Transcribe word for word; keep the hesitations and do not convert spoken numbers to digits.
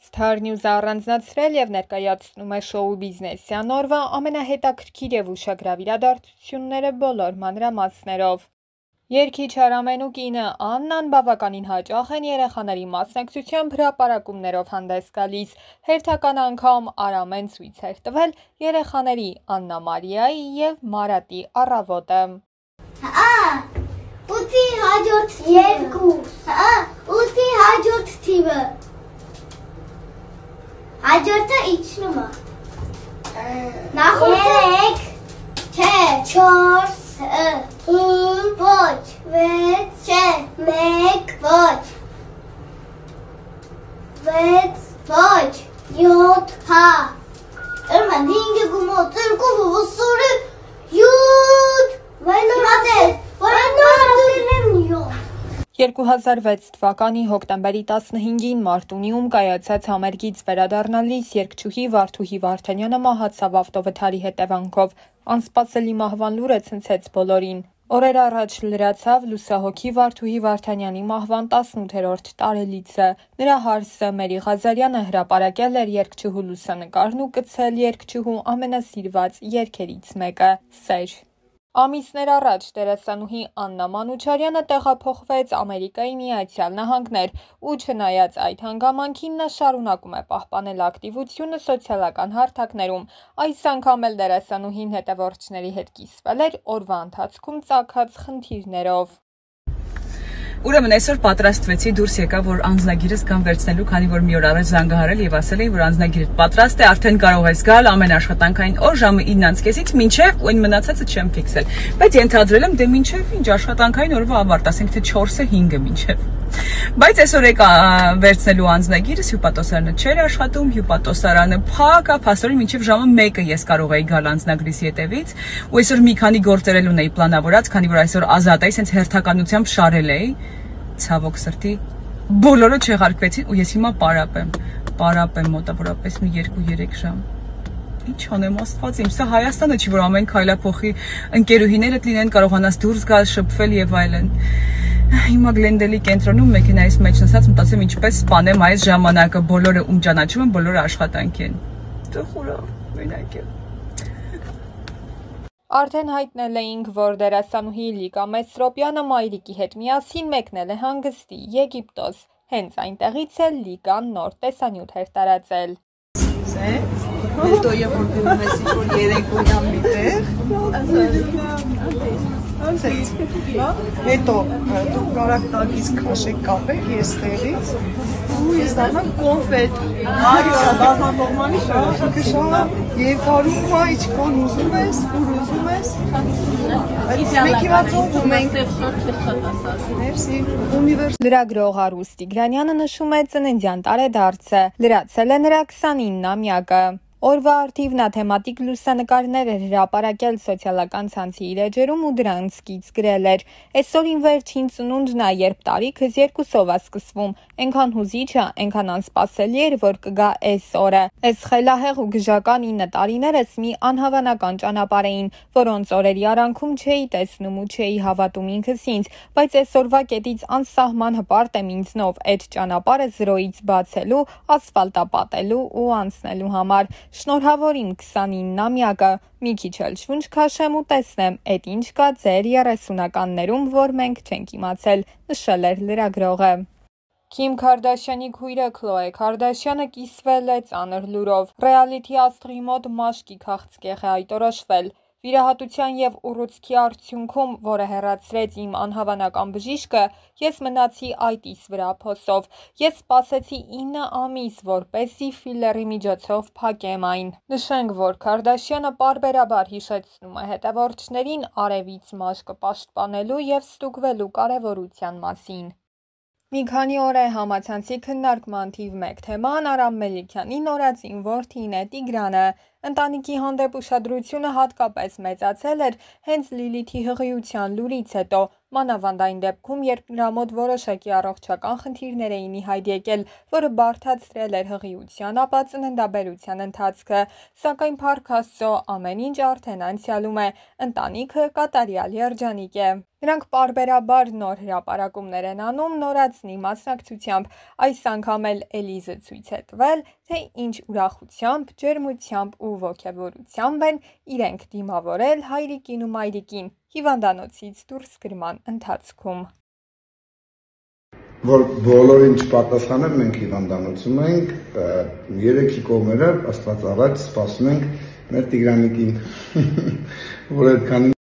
Star News-ը առանձնացրել և ներկայացնում է շոու բիզնեսյան օրվա ամենահետաքրքիր և ուշագրավ իրադարձությունները բոլոր մանրամասներով։ Երգիչ Արամեն ու կինը Աննան բավականին հաճախ են երեխաների մասնակցությամբ հրապարակումներով հանդես գալիս։ Հերթական անգամ Արամեն ցույց էր տվել երեխաների Աննա Մարիայի և Մարատի առավոտը։ Ութի հաջորդ երկու, ութի հաջորդ թիվը, հաջորդը իջնում է, նախորդը երեք, չէ, չորս, հինգ, ոչ, վեց, չէ, մեկ, ոչ, վեց, ոչ, յոթ, հա, ըրման հինգը գումոց, երկովը վսորը, յոթ, վայնորացես, երկու հազար վեց թվականի հոկտեմբերի տասնհինգին Մարտունիում կայացած համերգից վերադառնալիս երգչուհի Վարդուհի Վարդանյանը մահացավ ավտովթարի հետևանքով։ Անսպասելի մահվան լուրը ցնցեց բոլորին։ Օրեր առաջ լրացավ լուսահոգի Վարդուհի Վարդանյանի մահվան տասնութերորդ տարելիցը։ Նրա հարսը Մերի Ղազարյանը հրապարակել էր երգչուհու լուսանկարն ու կցել երգչուհու ամենասիրված երգերից մեկը՝ «Սեր»։ Ամիսներ առաջ դերասանուհի Աննա Մանուչարյանը տեղափոխվեց Ամերիկայի Միացյալ Նահանգներ ու չնայած այդ հանգամանքին նա շարունակում է պահպանել ակտիվությունը սոցիալական հարթակներում։ Այս անգամ էլ դերասանուհին հետևորդների հետ կիսվել էր օրվա ընթացքում ծագած խնդիրներով։ Ուրեմն այսօր պատրաստվեցի, դուրս եկա, որ անձնագիրս կամ վերցնելու, քանի որ մի օր առաջ զանգահարել եւ ասել էին, որ անձնագիրը պատրաստ է, արդեն կարող ես գալ ամեն աշխատանքային օր ժամը իննից կեսից մինչեւ ու այն մնացածը չեմ ֆիքսել։ Բայց ենթադրել եմ, դե մինչեւ ինչ աշխատանքային օրվա ավարտ, ասենք թե չորսը հինգը մինչեւ։ Բայց այսօր եկա վերցնելու անձնագիրս, հյուպատոսարանը չէր աշխատում, հյուպատոսարանը փակ է, փաստորեն մինչեւ ժամը մեկը ես կարող էի գալ անձնագրիս ետևից, ու այսօր մի քանի գործեր էլ ունեի պլանավորած, քանի որ այսօր ազատ էի, սենց հերթականությամբ շարել էի։ Ցավոք սրտի բոլորը չեղարկվեցին ու ես հիմա պարապ եմ, պարապ եմ մոտավորապես մի երկու-երեք ժամ։ Ինչ անեմ Աստված իմ, սա Հայաստանը չի, որ ամեն քայլափոխի ընկերուհիներդ լինեն, կարողանաս դուրս գալ, շփվել եւ այլն։ Հիմա Գլենդելի կենտրոնում մեքենայից մեջ նստած մտածեմ ինչպես սպանեմ այս ժամանակը, բոլորը ում ճանաչում են, բոլորը աշխատանքի են։ Տխուր է, մենակ եմ։ Արդեն հայտնել էինք, որ դերասանուհի Լիկա Մեսրոպյանը մայրիկի հետ միասին մեկնել է հանգստի Եգիպտոս։ Հենց այնտեղից էլ Լիկան նոր տեսանյութ էր տարածել։ Հետո երբ որ գնում ես ինչ-որ երեկոյան մի տեղ, հետո դուք կարաք տակից քաշեք կապեք ես տեղից ու ես դառնամ կոնֆետ, արիա, բազմատողմանի շահ, երկարում է, իչքան ուզում ես, ուր ուզում ես, մեկ հիվացողում ենք, ներսի, ունիվերս։ Լրագրող Արուս Տիգրանյանը նշում է ծննդյան տարեդարձը, լրացել է նրա քսանիննամյակը։ Օրվա արդիվ նա թեմատիկ լուսանկարներ էր հրապարակել սոցիալական ցանցի իր էջերում ու դրանց սկիծ գրել էր. «Այսօրին վերջին ծնունդն է, երբ տարիքս երկուսով է սկսվում, այնքան հուզիչ է, այնքան անսպասելի էր, որ կգա այս օրը։ Այս խելահեղ ու գժական ինը տարիներս մի անհավանական ճանապարհ էին, որոնց օրերի արանքում չէի տեսնում ու չէի հավատում ինքս ինձ, բայց այսօրվա կետից անսահման հպարտ եմ ինձնով այդ ճանապարհը զրոյից բացելու, ասֆալտապատելու ու անցնելու համար։ Շնորհավոր իմ քսանիննամյակը, մի քիչ էլ շունչ քաշեմ ու տեսնեմ, էդ ինչ կա ձեր երեսունականներում, որ մենք չենք իմացել», նշել էր լրագրողը։ Քիմ Քարդաշյանի քույրը Քլոե Քարդաշյանը կիսվել է ծանր լուրով։ Ռեալիթի աստղի մոտ մաշկի քաղցկեղ է այտորոշվել։ Վիրահատության և ուռուցքի արդյունքում, որը հեռացրեց իմ անհավանական բժիշկը, ես մնացի այտիս վրա փոսով։ Ես սպասեցի ինը ամիս, որպեսզի ֆիլերի միջոցով փակեմ այն։ Նշենք, որ Քարդաշյանը պարբերաբար հիշեցնում է հետևորդներին արևից մաշկը պաշտպանելու և ստուգվելու կարևորության մասին։ Մի քանի օր է համացանցի քննարկման թիվ մեկ թեման Արամ Մելիքյանի նորածին որդին է Տիգրանը։ Ընտանիքի հանդեպ ուշադրությունը հատկապես մեծացել էր հենց Լիլիթի հղիության լուրից հետո։ մանավանդ այն դեպքում, երբ նրա մոտ որոշակի առողջական խնդիրներ էին ի հայտ եկել, որը բարդացրել էր հղիության, ապա ծննդաբերության ընթացքը, սակայն փառք Աստծո, ամեն ինչ արդեն անցյալում է, ընտանիքը կատարյալ երջանիկ է։ Նրանք պարբերաբար նոր հրապարակումներ են անում նորածնի մասնակցությամբ, այս անգամ էլ Էլիզը ցույց է տվել, թե ինչ ուրախությամբ, ջերմությամբ ու ոգևորությամբ են իրենք դիմավորել հայրիկին ու մայրիկին հիվանդանոցից դուրս գրման ընթացքում։ Որ բոլորին չպատասխանեմ, մենք հիվանդանոցում ենք, երեքի կողմերը Աստված առաջ սպասում ենք մեր Տիգրանիկին, որ այդքան